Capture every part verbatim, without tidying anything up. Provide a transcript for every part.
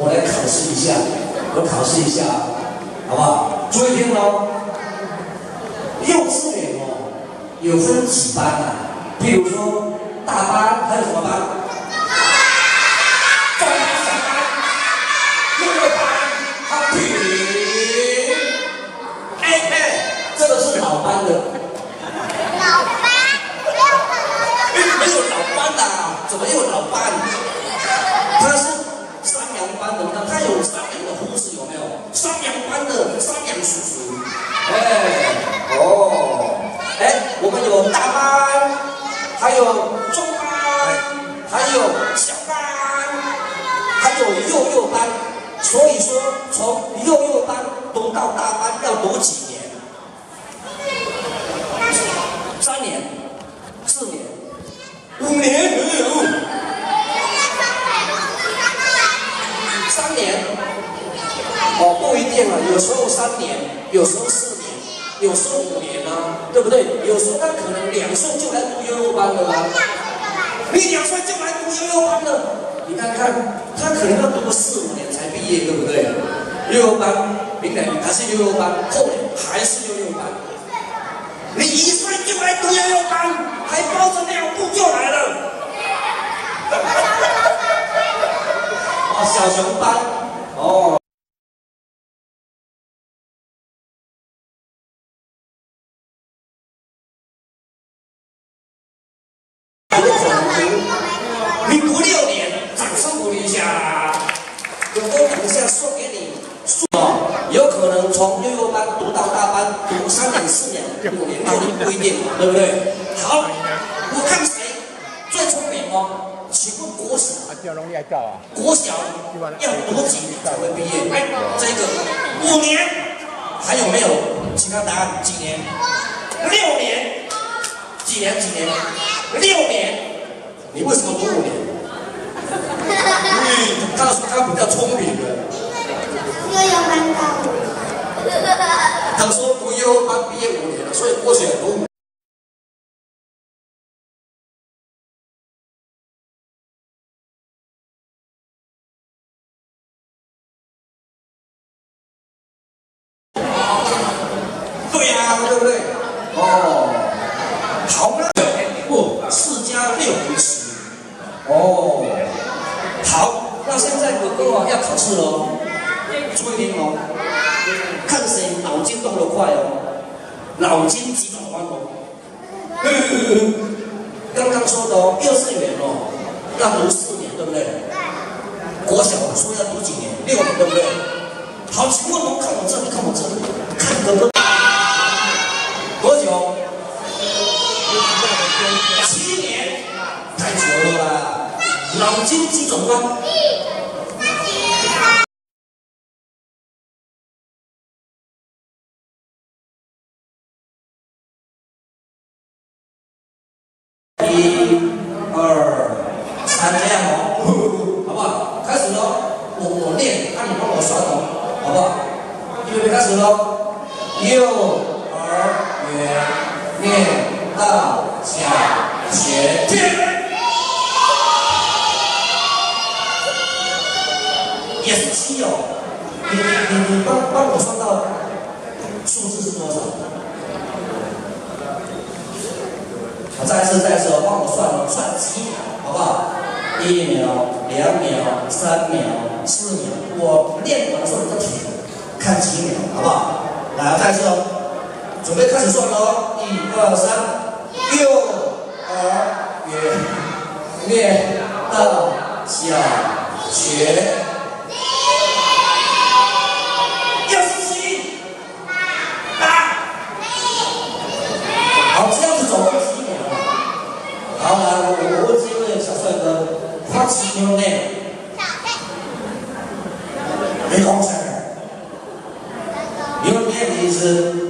我来考试一下，我考试一下，好不好？注意听哦。幼稚园哦，有分几班啊？譬如说大班，还有什么班？中班、小班、幼幼班，好停。哎哎，这个是老班的。 老班？ 没有老班的、啊，怎么有老班？他是山羊班的，他有山羊的护士有没有？山羊班的山羊叔叔，哎，哦，哎，我们有大班，还有中班，还有小班，还有幼幼班。所以说，从幼幼班读到大班要读几年？三年、四年、五年没有。三年，哦，不一定啊，有时候三年，有时候四年，有时候五年啊，对不对？有时候他可能两岁就来读幼幼班的啦、啊，你两岁就来读幼幼班的，你看看，他可能要读个四五年才毕业，对不对？幼幼班，明年还是幼幼班，后年还是幼幼班。你一岁就来读幼幼班，还包着尿布就来了。小熊班，哦。你读六年，掌声鼓励一下。有多等一下送给你。哦，有可能从幼幼班读到大班，读三年、四年、五年、六年不一定，对不对？好，我看谁最聪明哦。请问国小，国小要读几年才会毕业？哎，这个五年，还有没有其他答案？几年？六年？几年？几年？六年？你为什么读五年？嗯，他说他比较聪明的。 幼幼班到五年。 他说读幼幼班毕业五年了，所以国小读五年。对呀、啊，对不对？哦，好那不四加六等于十。哦，好，那现在哥哥啊要考试喽，注意听哦，看谁脑筋动得快哦，脑筋急转弯哦。刚刚说的哦，幼稚园哦要读四年，对不对？国小说要读几年？六年，对不对？好，请问我看我这里，看我这里，看哥哥。多久？七年，太久了吧？脑筋急转弯。一、二、三，这样哦，好不好？开始喽，我我念，那你帮我算哦，好不好？预备，开始喽。幼儿园念到小学，也是七哦。你你你帮帮我算到数字是多少？我再一次再一次哦，帮我算哦，算几秒，好不好？一秒、两秒、三秒、四秒，我念完的时候你就停，看几秒，好不好？来，再一次哦。准备开始算喽！一二三，幼儿园念到小学，又是七八，好，这样子总共几秒？好，来，我我问这位小帅哥 ，What's your name？ 没空声。Your name is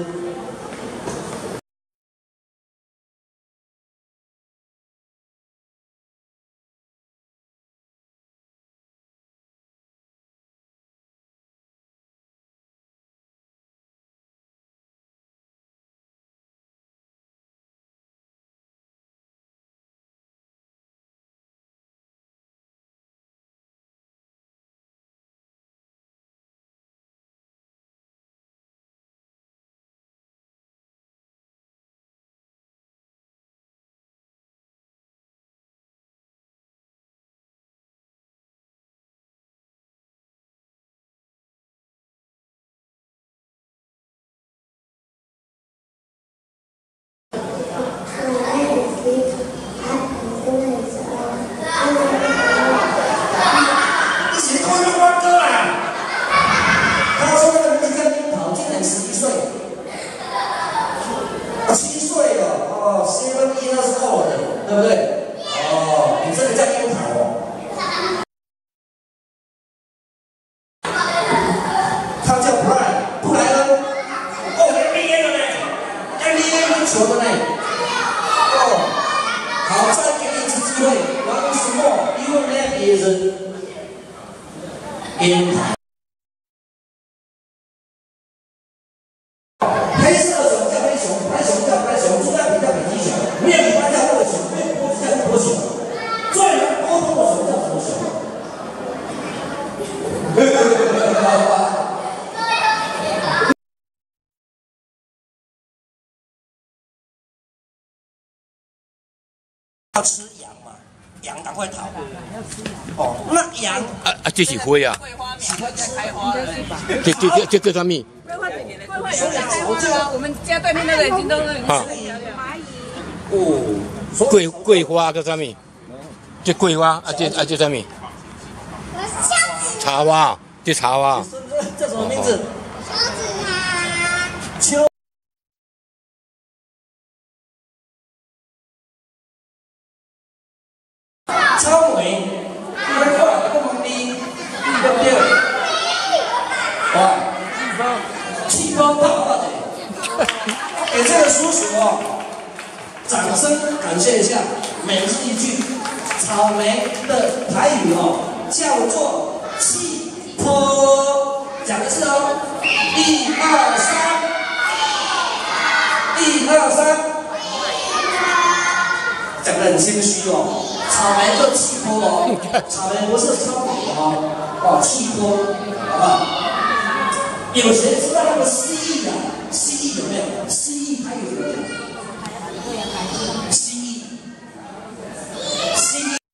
第二是烟台。黑色的熊叫黑熊，白熊叫白熊，猪肝皮叫北极熊，没有尾巴叫恶熊，没有脖子叫波熊，最能沟通的熊叫什么熊？要吃羊嘛，羊赶快逃。哦，那羊啊啊，这是花啊， 喜欢吃开花的。 这这这这叫什么？ 桂花姐姐的，桂花也在开花啊！我们家对面那个已经都是蚂蚁。 哦， 桂桂花叫什么？这桂花啊，这啊这什么？茶花，这茶花。 叫什么名字？秋。草莓，你来看，这个问题对不对？哦，气泡泡泡的，给这个叔叔哦，掌声感谢一下。每日一句，草莓的台语哦，叫做气泡。讲一次哦，一二三，一二三。讲得很心虚哦，草莓就气泡哦，草莓不是草莓哦，哦气泡，好不好？有谁知道那个蜥蜴啊？蜥蜴有没有？蜥蜴它有什么讲？蜥蜴，蜥蜴。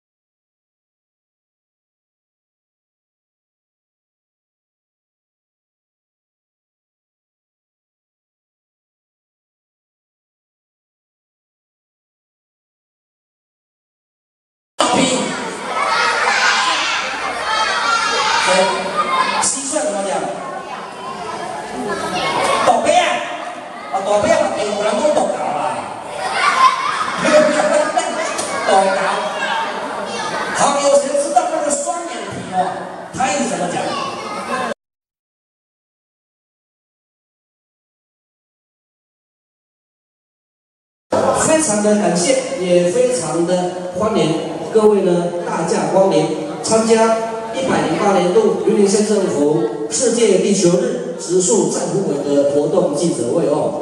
蟋蟀怎么讲？大鳖啊！啊，大鳖嘛，有人讲大狗啦。大狗。好，有谁知道那个双眼皮哦？它是怎么讲？非常的感谢，也非常的欢迎各位呢大驾光临参加一百零八年度云林县政府世界地球日植树在乎委的活动记者会哦。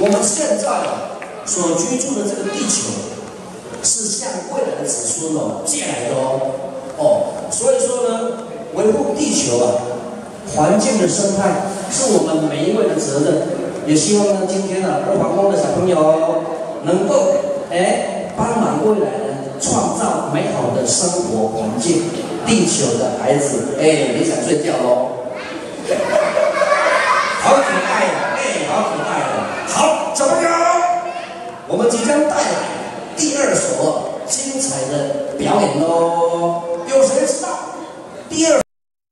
我们现在啊所居住的这个地球，是向未来的子孙哦借来的哦哦，所以说呢，维护地球啊环境的生态是我们每一位的责任。也希望呢，今天呢、啊，二皇宫的小朋友能够哎帮忙未来呢创造美好的生活环境。地球的孩子，哎，别想睡觉喽。好可爱呀、啊，哎，好可爱呀、啊！好，小朋友，我们即将带来第二首精彩的表演喽。有谁知道第二？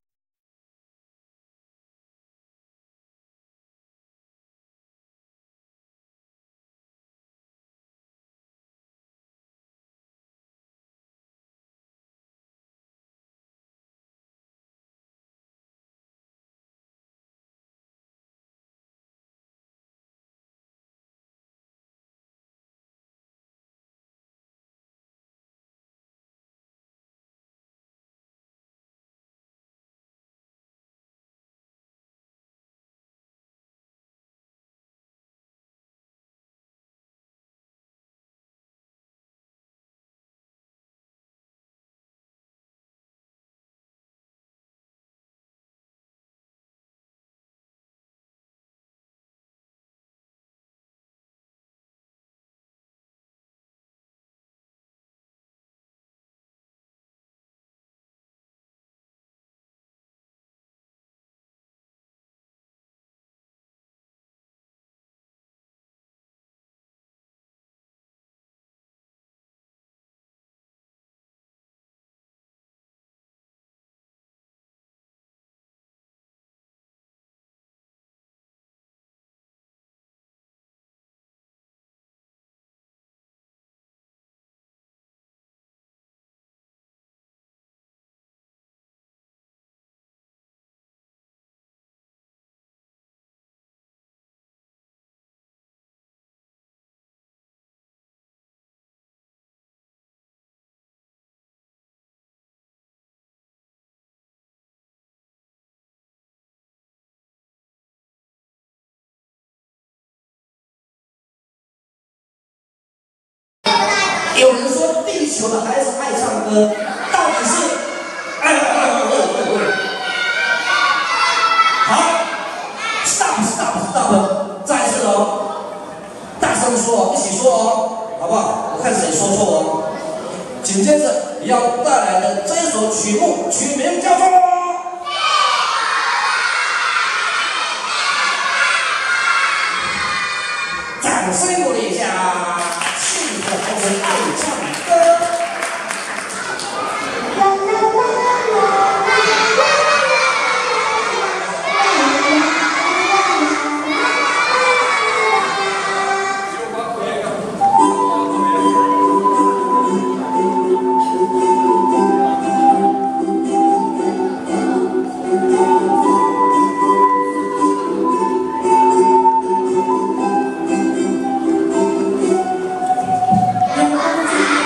有人说地球的孩子爱唱歌，到底是哎哎哎哎哎哎！好 ，stop stop stop， 再一次哦，大声说哦，一起说哦，好不好？我看谁说错哦。紧接着要带来的这一首曲目，曲名叫做。掌声鼓励一下，幸福孩子爱唱歌。 阳光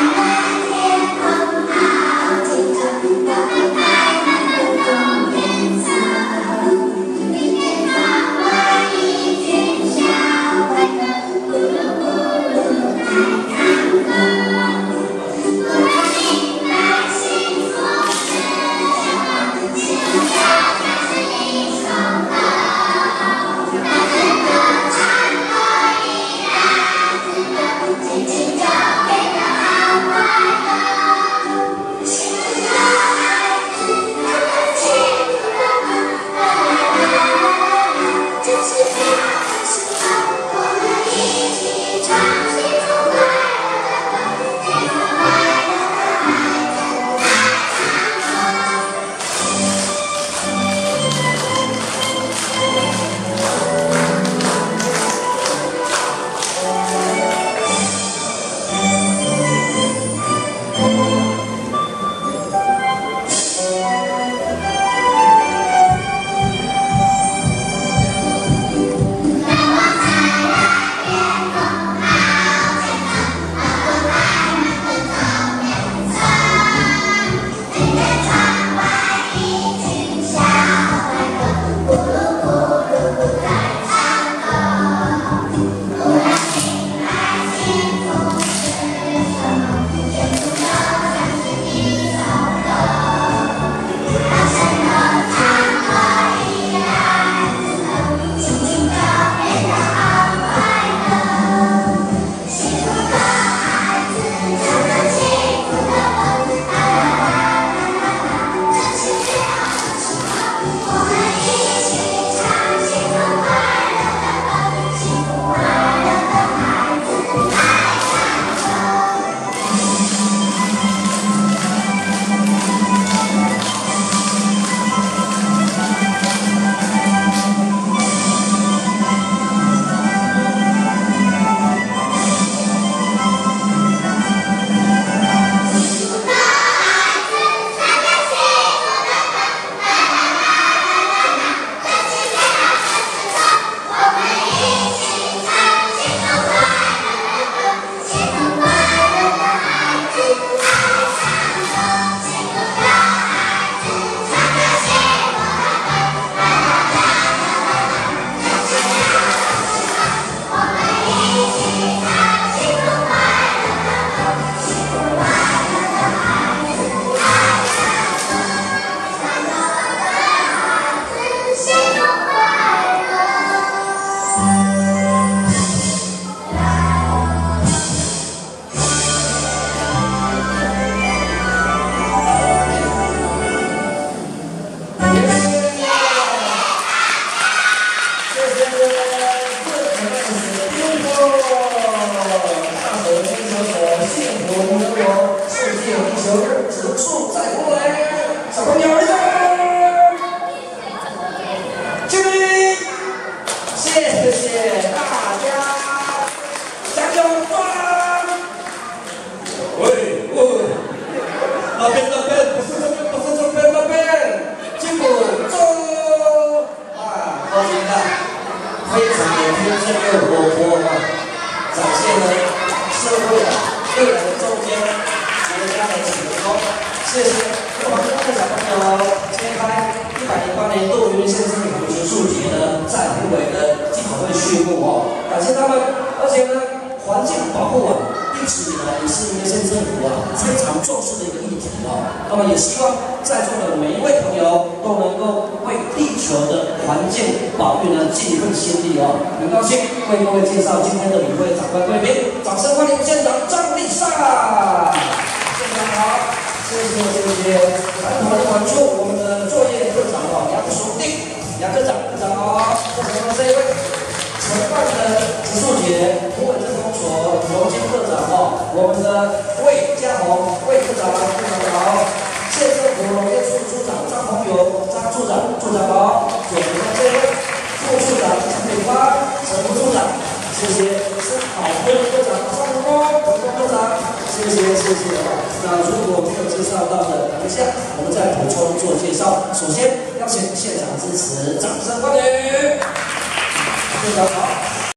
谢谢。那我们各位小朋友揭开一百零八年窦云先生与植树节呢，在湖北的技讨会序幕哦，感谢他们，而且呢，环境保护啊，一直以来也是云县政府啊非常重视的一个议题哦。那么也希望在座的每一位朋友都能够为地球的环境保育呢尽一份心力哦。很高兴为各位介绍今天的与会长官贵宾，掌声欢迎县长张立善。县长好。谢谢谢谢，团团的团处我们的作业科长哦，杨淑定，杨科长科长哦，科长的这一位承办的植树节湖北政风所荣金科长哦，我们的魏家宏魏科长科长好，县政府农业处处长张宏友张处长处长好，左边的这位副处长陈美芳陈副处长，谢谢，是好科科长张荣光荣光科长。谢谢谢谢啊！那如果没有介绍到的，等一下我们再补充做介绍。首先邀请现场支持，掌声欢迎！县长好。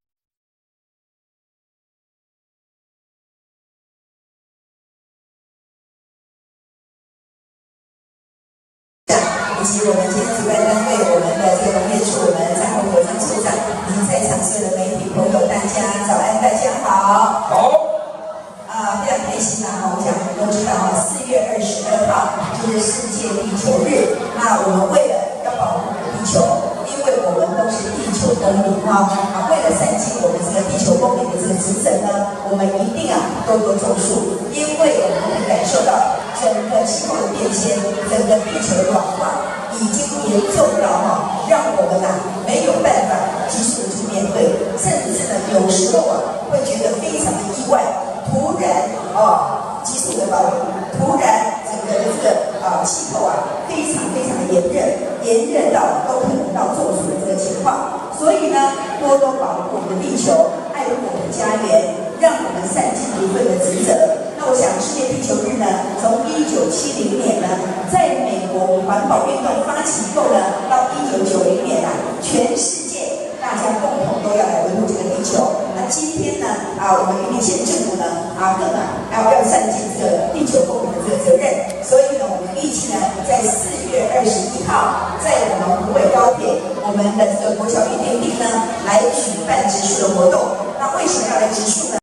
以及我们今天主办单位，我们的这个农业处，我们张宏友张处长，以及在场所有的媒体朋友，大家早安，大家好。 好。 啊，非常开心啊！我想我们都知道啊，四月二十二号就是世界地球日。那我们为了要保护地球，因为我们都是地球公民啊，啊，为了善尽我们这个地球公民的这个职责呢，我们一定啊多多种树，因为我们会感受到整个气候的变迁，整个地球的暖化已经严重到哈，让我们啊没有办法及时的去面对，甚至是呢有时候啊会觉得非常的意外。突然哦，激素的暴露，突然整个的这个啊气候啊非常非常的炎热，炎热到都可能到中暑的这个情况。所以呢，多多保护我们的地球，爱护我们的家园，让我们善尽一份的职责。那我想，世界地球日呢，从一九七零年呢，在美国环保运动发起以后呢，到一九九零年啊，全世界大家共同都要来维护这个地球。那今天呢，啊，我们云林县政府呢，啊，更啊要要善尽这个地球公民的这个责任。所以呢，我们预计呢，在四月二十一号，在我们湖北高铁，我们的这个国小预定地呢，来举办植树的活动。那为什么要来植树呢？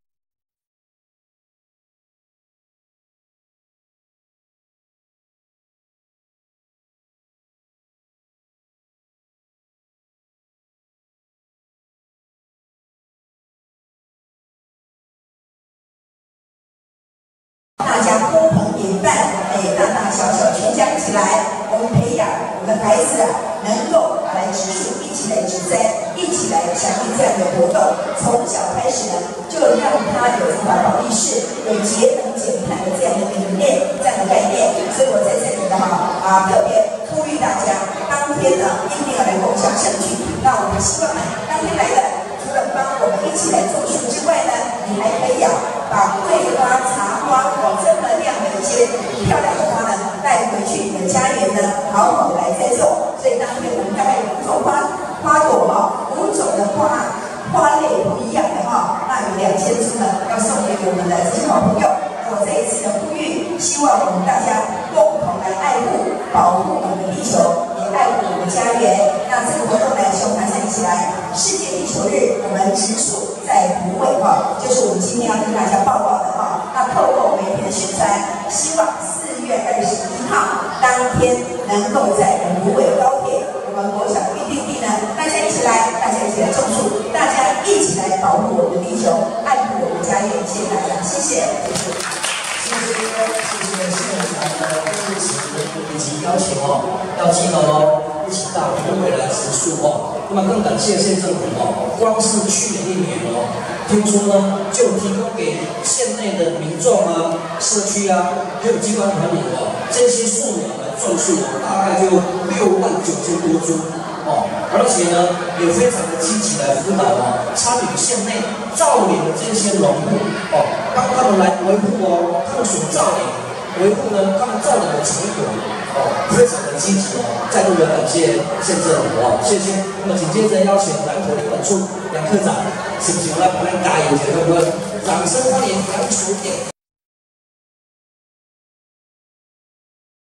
大家呼朋引伴，哎，大大小小全家一起来，我们培养我们的孩子啊，能够来植树，一起来植栽，一起来响应这样的活动。从小开始呢，就让他有环保意识，有节能减碳的这样的理念，这样的概念。所以我在这里呢，哈啊，特别呼吁大家，当天呢一定要来共享盛举。那我们希望呢，当天来的除了帮我们一起来种树之外呢，你还可以啊，把桂花、茶花哦这么亮的一些漂亮的花呢，带回去你的家园呢，好好的来栽种。所以当天我们大概有五种花花朵哈，五种的花花类不一样的哈，那有两千株呢，要送给我们的这些好朋友。我再一次的呼吁，希望我们大家共同来爱护、保护我们的地球，也爱护我们的家园。那这个活动呢，希望大家一起来。世界地球日，我们植树在湖北哈，就是我们今天要跟大家报告的哈。那透过媒体的宣传，希望四月二十一号当天能够在我们湖北高铁，我们国小预定地呢，大家一起来，大家一起来种树，大家一起来保护我们的地球，爱护我们的家园。谢谢大家，谢谢。 谢谢谢谢县长的支持以及邀请哦，要记得哦，一起到湖北来植树哦。那么更感谢县政府哦，光是去年一年哦，听说呢就提供给县内的民众啊、社区啊，还有机关团体哦，这些树苗来种树，大概就六万九千多株哦，而且呢也非常的积极来辅导哦，参与县内造林的这些农户哦，帮他们来维护哦，他们所造林，维护呢他们造林的成果哦，非常的积极哦，再度的感谢县政府哦，谢谢。那么紧接着邀请南投林本处杨科长，是不是来帮咱加油一下，对不对？掌声欢迎杨署长。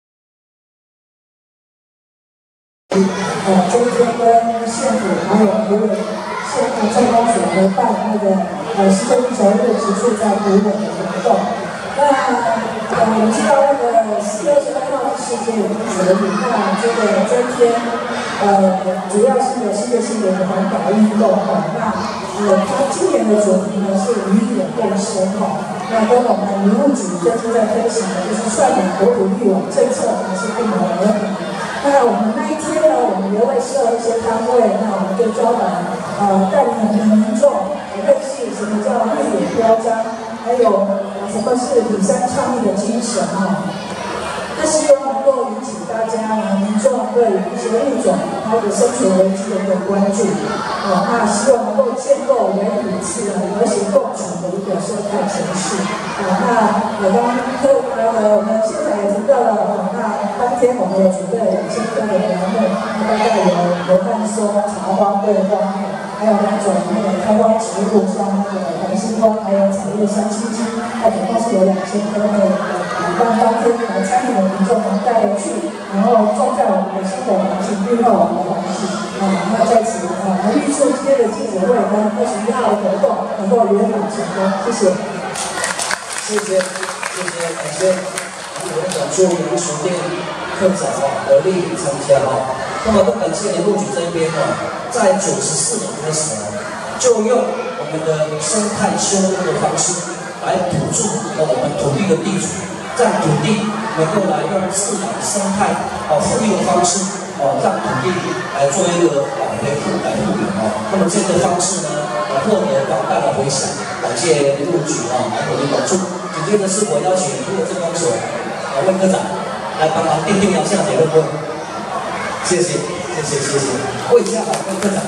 还有普里县的政工所合办那个呃世界地球日持续在普里的活动。那呃我们知道那个四月二十二号是世界女子日，那这个今天呃主要是有世界性的环保运动哈。那呃它今年的主题呢是与野共生哈。那跟我们民务局最近在推行的就是率领国土绿网政策也是不谋而合。那我们那一天呢，我们也会设一些摊位，那我们就专门呃带领我们的民众认识什么叫绿野标章，还有什么是里山倡议的精神哈。那希望能够引起大家呢民众对一些物种它的生存危机的一个关注，哦，那希望能够建构人与自然和谐共处的一个生态城市。啊，那我刚刚呃我们现场也提到了，哦，那当天我们有准备了两千多的栏目，那大概有有看说茶花对花，还有那种那个开花植物，像那个黄心花，还有彩叶香青青，那总共是有两千多的，让当天来参与的民众能带回去，然后种在我们的生活环境，绿化我们的环境。啊，那在此啊，我们预祝今天的记者会跟二十一号的活动能够圆满成功，谢谢。 谢谢，谢谢，感谢我们的驻杨书店科长啊的莅临参加啊。那么更感谢林务局这边啊，在九十四年开始啊，就用我们的生态修复的方式来补助我们土地的地主，让土地能够来用自然生态啊富裕的方式啊，让土地来做一个啊维护来护理啊。那么这个方式呢，啊获得广大的回响，感谢林务局啊来努力帮助。紧接着是我邀请土木政工所啊魏科长来帮忙奠定要下结论会。谢谢，谢谢，谢谢。魏家好，魏科长。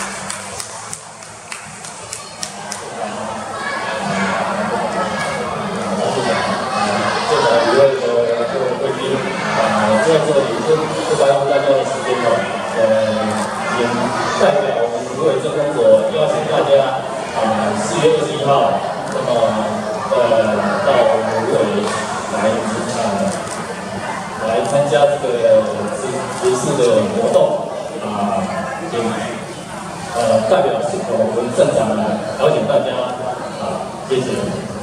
现场一位的各位贵宾啊，在这里就不耽误大家的时间了。呃，也代表我们土木政工所邀请大家啊，四月二十一号，那么。呃，到芦苇来呃来参加这个植植树的活动啊，请呃代表我们镇长来邀请大家啊，谢谢。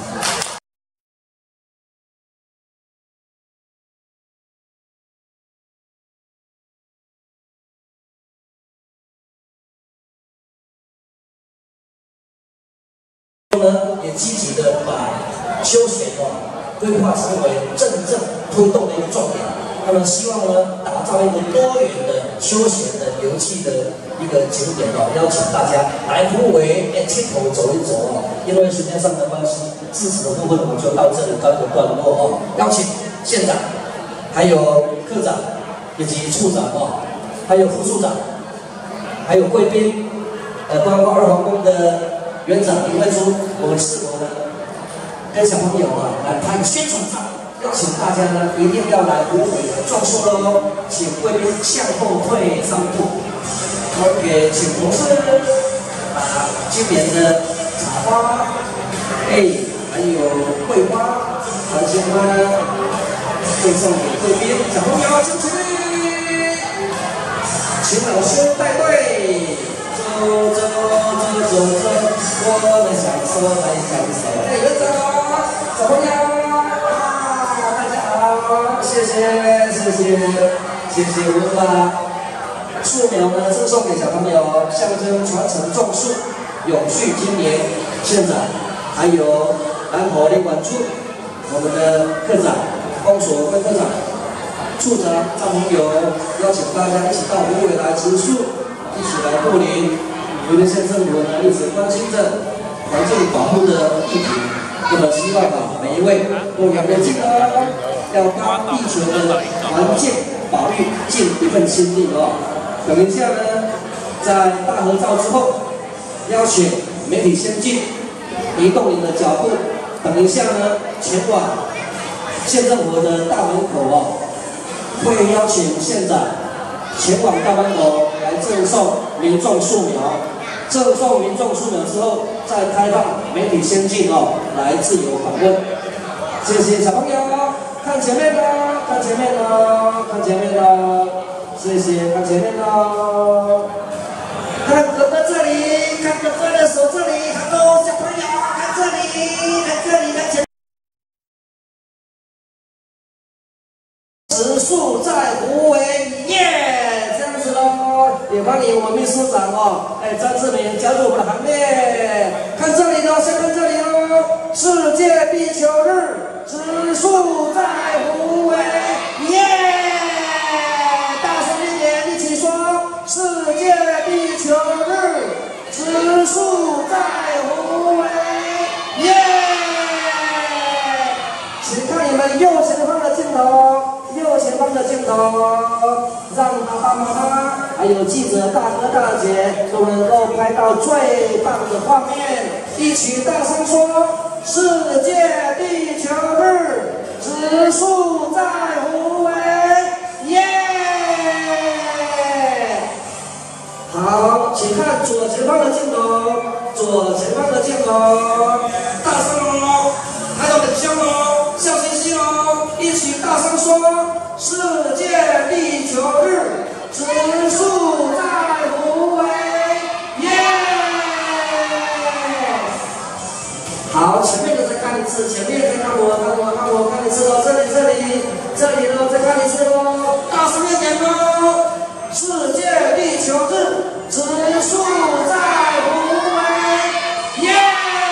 呢，也积极的把休闲哦规划成为真正推动的一个重点。那么希望呢，打造一个多元的休闲的游憩的一个景点哦，邀请大家来湖尾哎街头走一走哦。因为时间上的关系，致辞的部分我们就到这里告一个段落哦。邀请县长、还有科长以及处长哦，还有副处长，还有贵宾，呃，包括二皇宫的。园长林慧珠，我们是否呢跟小朋友啊来拍个宣传照？邀请大家呢一定要来湖尾来种树喽！请贵宾向后退三步，我也请同事把今年的茶花，哎，还有桂花、环鲜花呢，赠送给贵宾小朋友，请起立，请老师带队。走走走走走，我们享受来享受。哎，园长好，小朋友，大家好，谢谢谢谢谢谢，我们把树苗呢赠送给小朋友，象征传承种树，永续经营。县长，还有南投林管处，我们的科长，公所分科长、处长、张朋友，邀请大家一起到湖尾来植树，一起来护林。云林县政府呢一直关心着环境保护的议题，那么希望啊每一位都有眼睛啊，要帮地球的环境保育尽一份心力哦。等一下呢，在大合照之后，邀请媒体先进，移动你的脚步。等一下呢，前往县政府的大门口哦，会邀请县长前往大门口来赠送民众树苗。赠送民众树苗之后，再开放媒体先进哦，来自由访问。谢谢小朋友，看前面的，看前面的，看前面的，谢谢，看前面的。 看哥哥这里，看哥哥的手这里，很多小朋友看这里，看这里，看前。植树在胡为耶，这样子喽。也欢迎我们秘书长哦，哎，张志明加入我们的行列。看这里哦，先看这里哦，世界地球日，植树在胡为耶，大声一点，一起说，世界地球日，植树在胡为耶。请看你们右前方的镜头。右前方的镜头，让爸爸妈妈还有记者大哥大姐都能够拍到最棒的画面，一起大声说：世界地球日，植树在胡为耶！好，请看左前方的镜头，左前方的镜头，大声哦，拍到很香哦，笑嘻嘻哦，一起大声说。世界地球日，植树在胡为耶！好，前面的再看一次，前面再看我，看我，看我，看一次喽，这里，这里，这里喽，再看一次喽，大声一点喽！世界地球日，植树在胡为耶！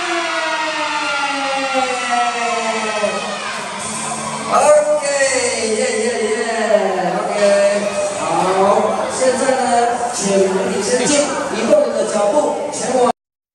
好。耶耶耶 ，OK， 好，现在呢，请你先进，移动你的脚步前往。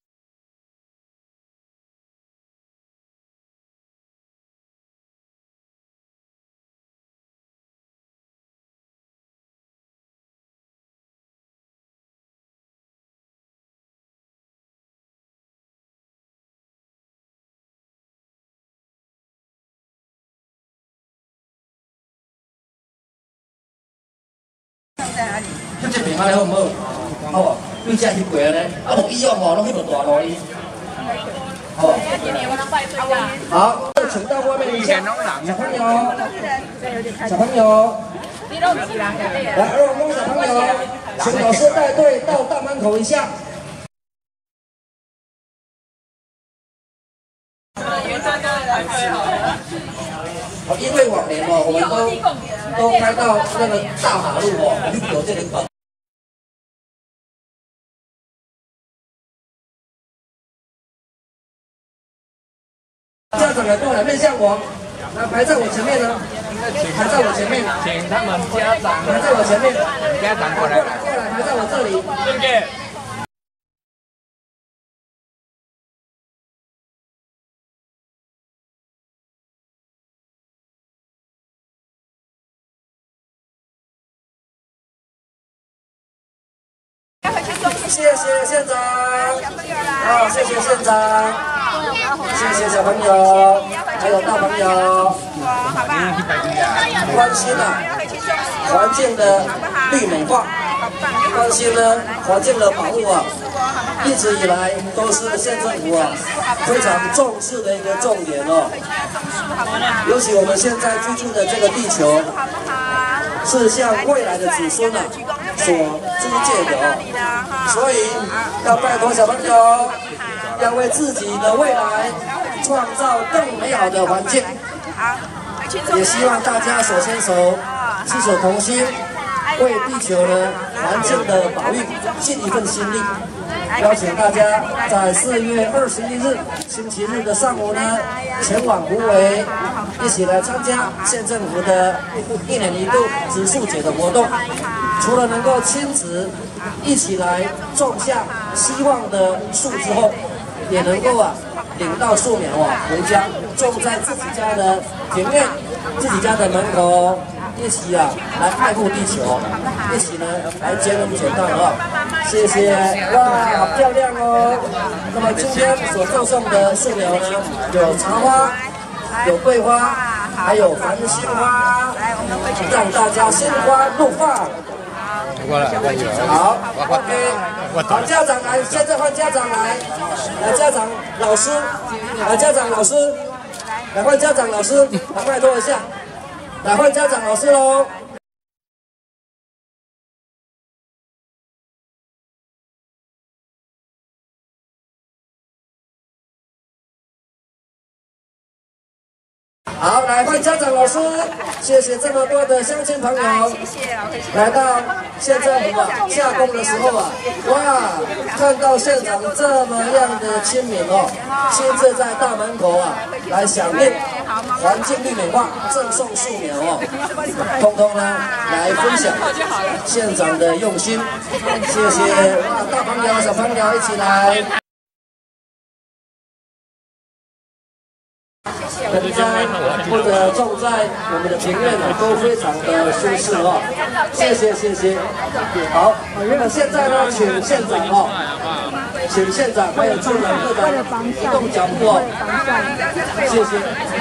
这这平安好唔好？好，对这翕过咧，啊无以后吼，拢去到大路哩。好。好，请到外面一下，小朋友，小朋友，来，二龙宫小朋友，请老师带队到大门口一下。好，因为往年哦，我们都都开到那个大马路哦，有这个梗。家长来过来面向我，来排在我前面呢，排在我前面， 请他们家长排在我前面， 家长过来， 过来过来，排在我这里。 谢谢。谢谢县长，好，谢谢县长，谢谢小朋友，还有大朋友，关心啊环境的绿美化，关心呢环境的保护啊，一直以来都是县政府啊非常重视的一个重点哦。尤其我们现在居住的这个地球，是向未来的子孙啊所租借的哦，所以要拜托小朋友，要为自己的未来创造更美好的环境。也希望大家手牵手，携手同心，为地球呢环境的保育尽一份心力。邀请大家在四月二十一日星期日的上午呢，前往胡为，一起来参加县政府的一年一度植树节的活动。除了能够亲子一起来种下希望的树之后，也能够啊领到树苗啊回家，种在自己家的庭院、自己家的门口，一起啊来爱护地球，一起呢来节能减碳啊！谢谢，哇，好漂亮哦！那么今天所赠送的树苗呢，有茶花、有桂花，还有繁星花，让大家心花怒放。好 ，OK， 好，家长来，现在换家长来，来家长老师，来家长老师，来换家长老师，来拜托一下，来换家长老师喽。 好，来换家长老师，谢谢这么多的乡亲朋友， 谢谢老师。 来到县政府啊下工的时候啊，哇，看到县长这么样的亲民哦，亲自在大门口啊来响应环境绿美化，赠送树苗哦，通通呢来分享县长的用心，谢谢哇，大朋友小朋友一起来。 盆栽或者种在我们的庭院呢，都非常的舒适哦。谢谢谢谢。好，那么现在呢，请县长哦，请县长还有助人科长移动脚步哦。谢谢。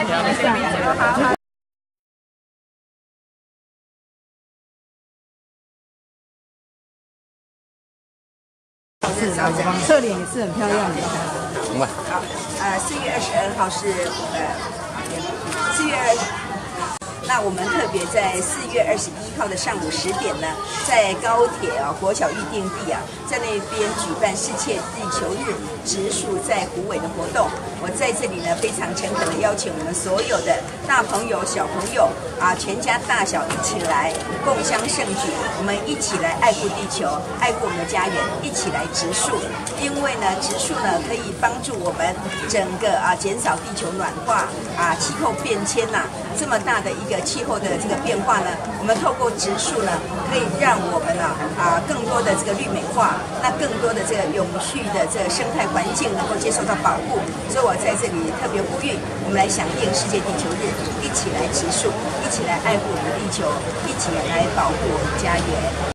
侧脸也是很漂亮的。 好，呃，四月二十二号是呃，四月二。那我们特别在四月二十一号的上午十点呢，在高铁啊国小预定地啊，在那边举办世界地球日植树在虎尾的活动。我在这里呢，非常诚恳的邀请我们所有的大朋友、小朋友啊，全家大小一起来共襄盛举，我们一起来爱护地球，爱护我们的家园，一起来植树。因为呢，植树呢可以帮助我们整个啊减少地球暖化啊、气候变迁呐、啊、这么大的一个气候的这个变化呢，我们透过植树呢，可以让我们啊啊更多的这个绿美化，那更多的这个永续的这个生态环境能够接受到保护。所以我在这里特别呼吁，我们来响应世界地球日，一起来植树，一起来爱护我们的地球，一起来保护我们的家园。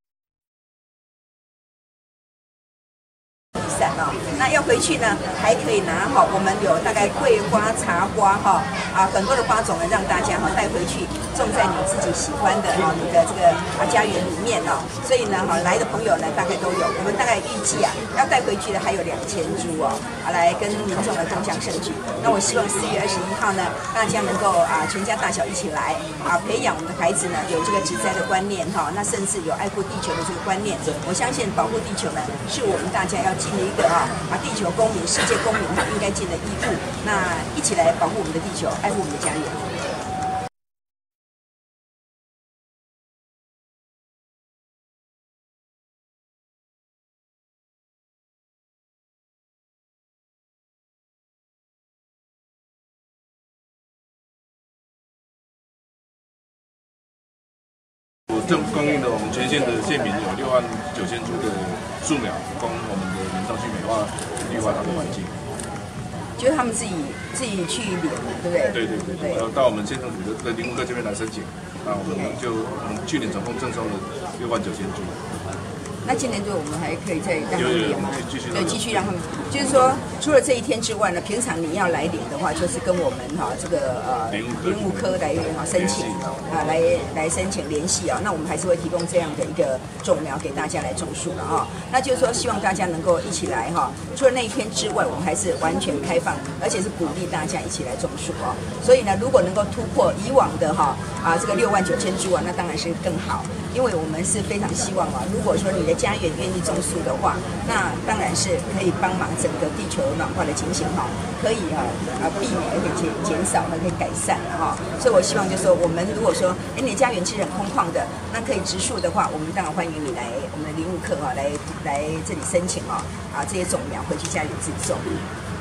那要回去呢，还可以拿哈，我们有大概桂花、茶花哈啊，很多的花种呢，让大家哈带回去种在你自己喜欢的啊你的这个啊家园里面哦。所以呢哈，来的朋友呢大概都有，我们大概预计啊要带回去的还有两千株哦，啊来跟民众来共襄盛举。那我希望四月二十一号呢，大家能够啊全家大小一起来啊培养我们的孩子呢有这个植栽的观念哈，那甚至有爱护地球的这个观念。我相信保护地球呢，是我们大家要尽的一个啊。 啊，地球公民、世界公民他应该尽的义务，那一起来保护我们的地球，爱护我们的家园。 政府供应的我们全县的县民有六万九千株的树苗，供我们的民众去美化、绿化它的环境。 就是他们自己自己去领，对不对？对对对对。然后到我们县政府的林务科这边来申请，那我们就我们去年总共赠送了六万九千株。 那今年度我们还可以再让他们领吗？对，继续让他们。就是说，除了这一天之外呢，平常你要来领的话，就是跟我们哈这个呃林务科来哈申请啊，来来申请联系啊。那我们还是会提供这样的一个种苗给大家来种树了哈。那就是说，希望大家能够一起来哈。除了那一天之外，我们还是完全开放，而且是鼓励大家一起来种树啊。所以呢，如果能够突破以往的哈啊这个六万九千株啊，那当然是更好。因为我们是非常希望啊，如果说你的家园愿意种树的话，那当然是可以帮忙整个地球暖化的情形哈，可以啊啊避免而且减减少，还可以改善哈。所以我希望就是说，我们如果说哎你的家园其实很空旷的，那可以植树的话，我们当然欢迎你来我们的林务科啊来来这里申请啊啊这些种苗回去家里自己种。